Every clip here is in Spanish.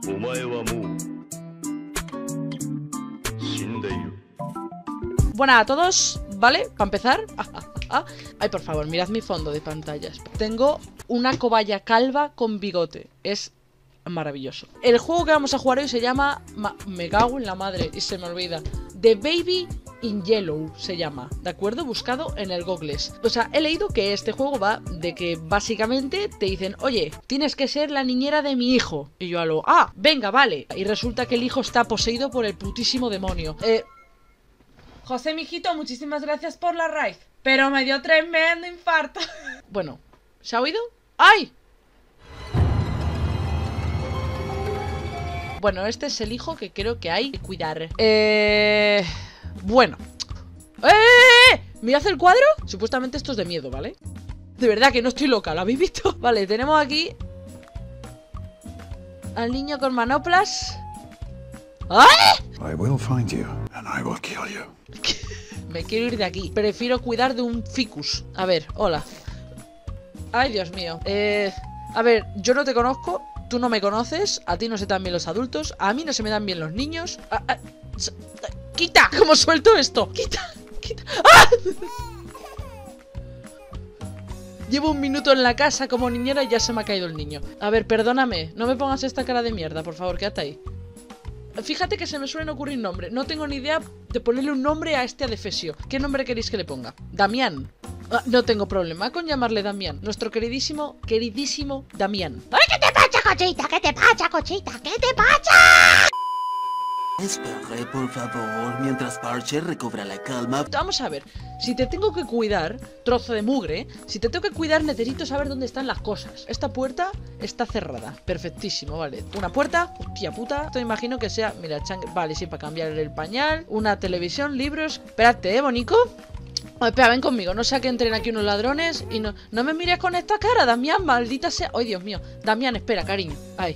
Buenas a todos, ¿vale? Para empezar. Ay, por favor, mirad mi fondo de pantalla. Tengo una cobaya calva con bigote. Es maravilloso. El juego que vamos a jugar hoy se llama... Me cago en la madre y se me olvida. The Baby in Yellow se llama, ¿de acuerdo? Buscado en el Googles. O sea, he leído que este juego va de que básicamente te dicen: oye, tienes que ser la niñera de mi hijo. Y yo venga, vale. Y resulta que el hijo está poseído por el putísimo demonio. José, mijito, muchísimas gracias por la raíz, pero me dio tremendo infarto. Bueno, ¿se ha oído? ¡Ay! Bueno, este es el hijo que creo que hay que cuidar. Bueno. ¿Mirad el cuadro? Supuestamente esto es de miedo, ¿vale? De verdad que no estoy loca, ¿lo habéis visto? Vale, tenemos aquí al niño con manoplas. ¡Ay! I will find you and I will kill you. Me quiero ir de aquí. Prefiero cuidar de un ficus. A ver, hola. Ay, Dios mío. A ver, yo no te conozco. Tú no me conoces. A ti no se te dan bien los adultos. A mí no se me dan bien los niños. ¡Quita! ¿Cómo suelto esto? ¡Quita! ¡Quita! ¡Ah! Llevo un minuto en la casa como niñera y ya se me ha caído el niño. A ver, perdóname. No me pongas esta cara de mierda, por favor, quédate ahí. Fíjate que se me suelen ocurrir nombres. No tengo ni idea de ponerle un nombre a este adefesio. ¿Qué nombre queréis que le ponga? Damián. No tengo problema con llamarle Damián. Nuestro queridísimo Damián. ¡Ay, qué te pacha, cochita! ¿Qué te pacha, cochita? ¿Qué te pacha? Espere, por favor, mientras Parche recobra la calma. Vamos a ver, si te tengo que cuidar, trozo de mugre, si te tengo que cuidar necesito saber dónde están las cosas. Esta puerta está cerrada, perfectísimo, vale. Una puerta, hostia puta, esto me imagino que sea, mira, vale, sí, para cambiar el pañal, una televisión, libros. Espérate, bonico. Espera, ven conmigo, no sea que entren aquí unos ladrones y no me mires con esta cara, Damián, maldita sea. Ay, Dios mío, Damián, espera, cariño. Ay,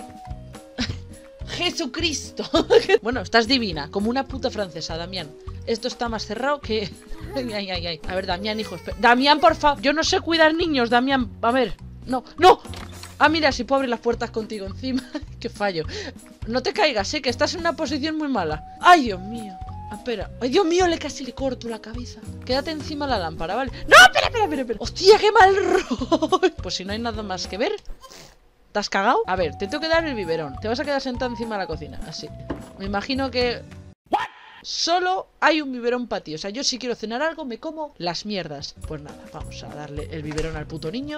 Jesucristo. Bueno, estás divina, como una puta francesa, Damián. Esto está más cerrado que... Ay. A ver, Damián, hijo, espera. Damián, por favor. Yo no sé cuidar niños, Damián. A ver, no. Ah, mira, si puedo abrir las puertas contigo encima. Qué fallo. No te caigas, que estás en una posición muy mala. Ay, Dios mío. Espera. Ay, Dios mío, casi le corto la cabeza. Quédate encima de la lámpara, ¿vale? No, espera. Hostia, qué mal rollo. Pues si no hay nada más que ver. ¿Te has cagado? A ver, te tengo que dar el biberón. Te vas a quedar sentado encima de la cocina, así. Me imagino que... Solo hay un biberón para ti. O sea, yo si quiero cenar algo me como las mierdas. Pues nada, vamos a darle el biberón al puto niño.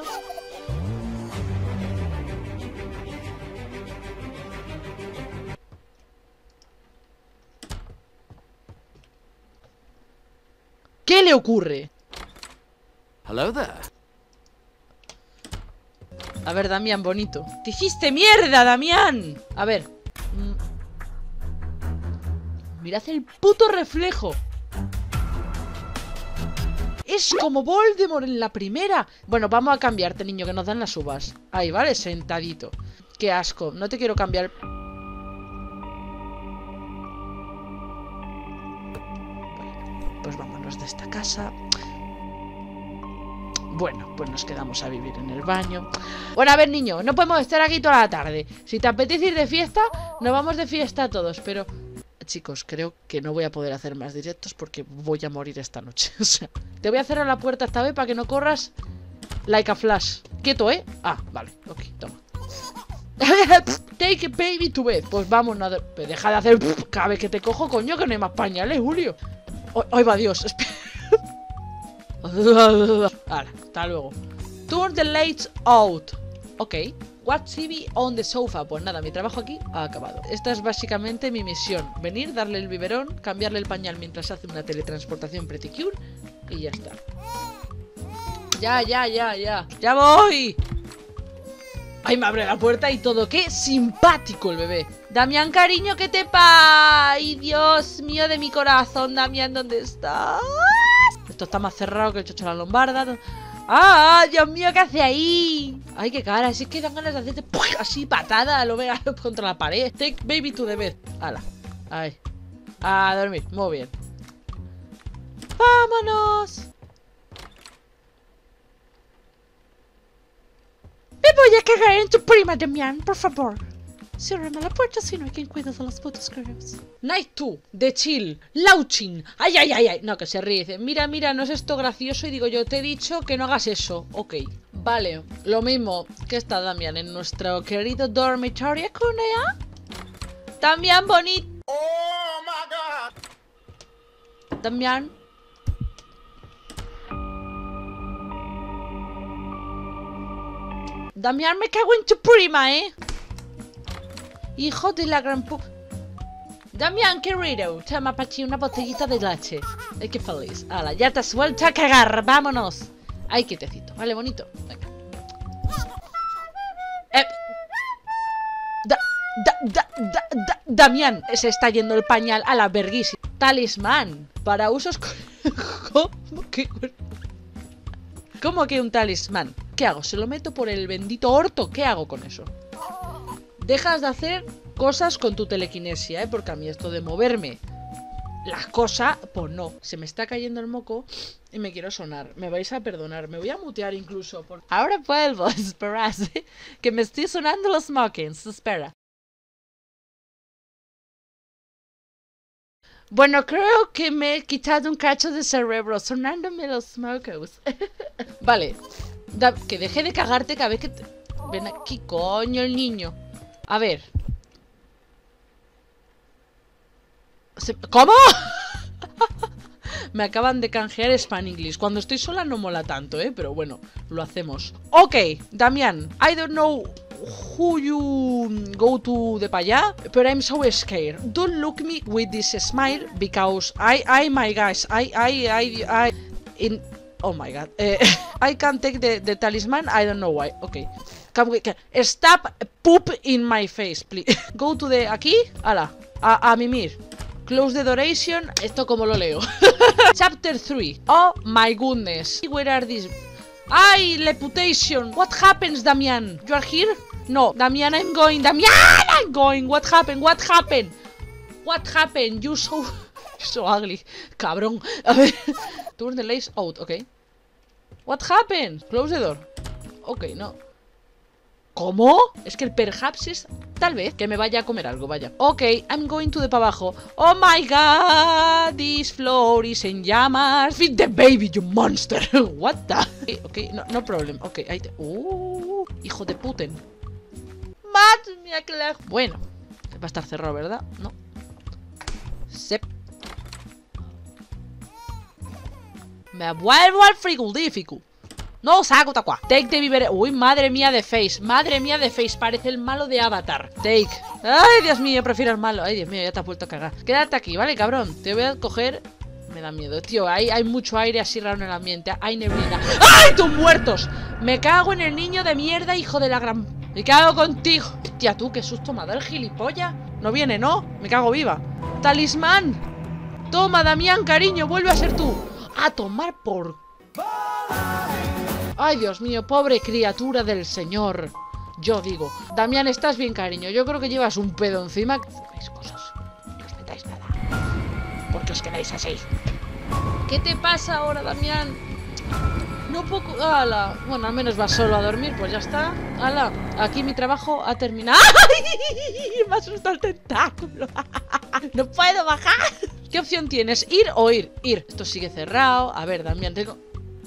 ¿Qué le ocurre? Hello there. A ver, Damián, bonito. ¡Te hiciste mierda, Damián! A ver. Mirad el puto reflejo. Es como Voldemort en la primera. Bueno, vamos a cambiarte, niño, que nos dan las uvas. Ahí, vale, sentadito. Qué asco, no te quiero cambiar. Bueno, pues vámonos de esta casa. Bueno, pues nos quedamos a vivir en el baño. Bueno, a ver, niño, no podemos estar aquí toda la tarde. Si te apetece ir de fiesta, nos vamos de fiesta todos. Pero, chicos, creo que no voy a poder hacer más directos porque voy a morir esta noche. O sea, te voy a cerrar la puerta esta vez para que no corras like a flash. Quieto, ¿eh? Ah, vale, ok, toma. Take a baby to bed. Pues vamos, no, deja de hacer cada vez que te cojo, coño, que no hay más pañales, Julio. Ay, va Dios, espera. Vale, hasta luego. Turn the lights out. Ok. Watch TV on the sofa. Pues nada, mi trabajo aquí ha acabado. Esta es básicamente mi misión. Venir, darle el biberón, cambiarle el pañal mientras hace una teletransportación pretty cute. Y ya está. Ya. ¡Ya voy! Ay, me abre la puerta y todo. ¡Qué simpático el bebé! Damián, cariño, ¿qué te pasa? ¡Ay, Dios mío de mi corazón! Damián, ¿dónde estás? Esto está más cerrado que el chocho de la lombarda. ¡Ah! ¡Dios mío! ¿Qué hace ahí? ¡Ay, qué cara! Si es que dan ganas de hacerte así patada. Lo veas contra la pared. Take baby to the bed. ¡Hala! ¡Ay! A dormir. Muy bien. ¡Vámonos! Me voy a cagar en tu prima, Damián, por favor. Ciérrame la puerta si no hay quien cuide de los putos críos. Night 2, de chill, Lauchin. Ay, ay, ay, ay. No, que se ríe. Dice, mira, mira, no es esto gracioso. Y digo, yo te he dicho que no hagas eso. Ok. Vale, lo mismo que está Damián en nuestro querido dormitorio. Cunea. Damián bonito. Oh my god. Damián. Damián, me cago en tu prima, Hijo de la gran pu... Damián, querido, toma para ti una botellita de leche. Ay, qué feliz. Hala, ya te has vuelto a cagar, vámonos. Ay, quietecito, vale, bonito. Venga. Damián, se está yendo el pañal a la verguísima. Talismán, para usos... ¿Cómo que un talismán? ¿Qué hago? ¿Se lo meto por el bendito orto? ¿Qué hago con eso? Dejas de hacer cosas con tu telequinesia, porque a mí esto de moverme las cosas, pues no. Se me está cayendo el moco y me quiero sonar. Me vais a perdonar, me voy a mutear incluso. Ahora vuelvo, esperad, que me estoy sonando los mokins, espera. Bueno, creo que me he quitado un cacho de cerebro sonándome los mocos. Vale, que deje de cagarte cada vez que... Ven aquí, coño, el niño. A ver. ¿Cómo? Me acaban de canjear Spanglish. Cuando estoy sola no mola tanto, pero bueno, lo hacemos. Ok, Damián, I don't know who you go to de pa' allá, but I'm so scared. Don't look me with this smile because my guys, oh my god, I can't take the talisman, I don't know why. Okay. Stop poop in my face, please. Go to the... Aquí, ala, a mimir. Close the duration. Esto como lo leo. Chapter 3. Oh my goodness. Where are these? Ay, reputation. What happens, Damián? You are here? No, Damián, I'm going. Damián, I'm going. What happened? What happened? What happened? You so ugly. Cabrón. A ver. Turn the lights out, okay. What happened? Close the door. Ok, no. ¿Cómo? Es que el perhaps es... Tal vez que me vaya a comer algo, vaya. Ok, I'm going to de para abajo. Oh my god, this floor is en llamas. Feed the baby, you monster. What the... Ok, no problem. Ok, ahí te... hijo de puten. Madre mía, que la... Bueno, va a estar cerrado, ¿verdad? No. Sep. Me vuelvo al frigorífico. No saco taqua. Take the biberé. Uy, madre mía de Face. Madre mía de Face. Parece el malo de Avatar. Take. Ay, Dios mío, prefiero el malo. Ay, Dios mío, ya te has vuelto a cagar. Quédate aquí, ¿vale, cabrón? Te voy a coger. Me da miedo, tío. Hay mucho aire así raro en el ambiente. Hay neblina. ¡Ay, tus muertos! Me cago en el niño de mierda, hijo de la gran... Me cago contigo. Hostia, tú, qué susto me ha dado el gilipollas. No viene, ¿no? Me cago viva. Talismán. Toma, Damián, cariño, vuelve a ser tú. A tomar por... Ay, Dios mío, pobre criatura del señor. Yo digo, Damián, ¿estás bien, cariño? Yo creo que llevas un pedo encima. Hacéis cosas, no os metáis nada, porque os quedáis así. ¿Qué te pasa ahora, Damián? No poco... ¡Hala! Bueno, al menos vas solo a dormir, pues ya está. ¡Hala! Aquí mi trabajo ha terminado. ¡Ay! Me asustó el tentáculo. ¡No puedo bajar! ¿Qué opción tienes? ¿Ir o ir? Ir. Esto sigue cerrado. A ver, Damián, tengo...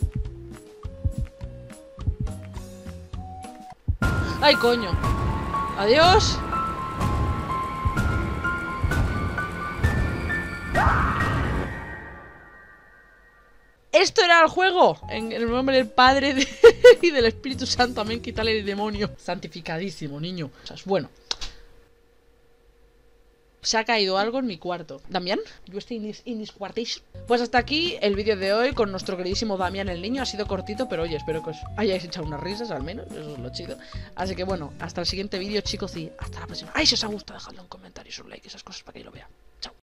¡Ay, coño! ¡Adiós! ¿Esto era el juego? En el nombre del Padre y del Espíritu Santo. Amén, quítale el demonio. Santificadísimo, niño. O sea, es bueno. Se ha caído algo en mi cuarto. ¿Damián? ¿You stay in this quartation? Pues hasta aquí el vídeo de hoy con nuestro queridísimo Damián el niño. Ha sido cortito, pero oye, espero que os hayáis echado unas risas al menos. Eso es lo chido. Así que bueno, hasta el siguiente vídeo, chicos, y hasta la próxima. Ay, si os ha gustado, dejadle un comentario, un like, esas cosas para que yo lo vea. Chao.